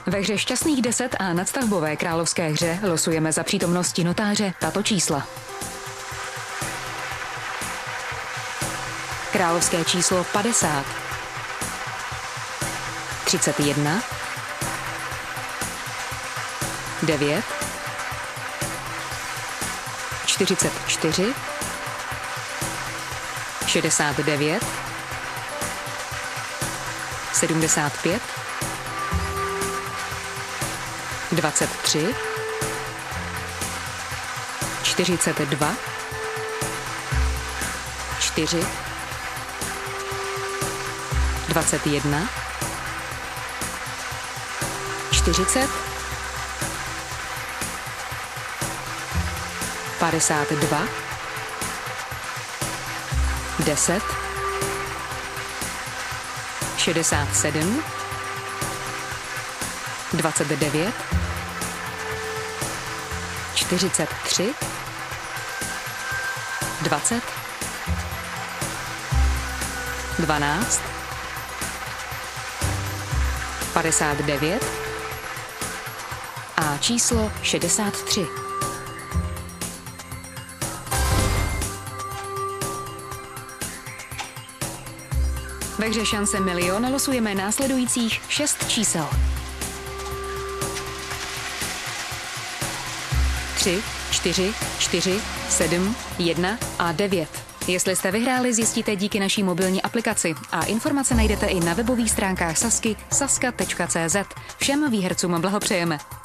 Ve hře Šťastných 10 a nadstavbové královské hře losujeme za přítomnosti notáře tato čísla. Královské číslo 50, 31, 9, 44, 69, 75, 23, 42, 4, 21, 40, 52, 10, 67, 29, 43, 20, 12, 59 a číslo 63. Ve hře Šance milion losujeme následujících 6 čísel. 3, 4, 4, 7, 1 a 9. Jestli jste vyhráli, zjistíte díky naší mobilní aplikaci a informace najdete i na webových stránkách Sazky saska.cz. Všem výhercům blahopřejeme.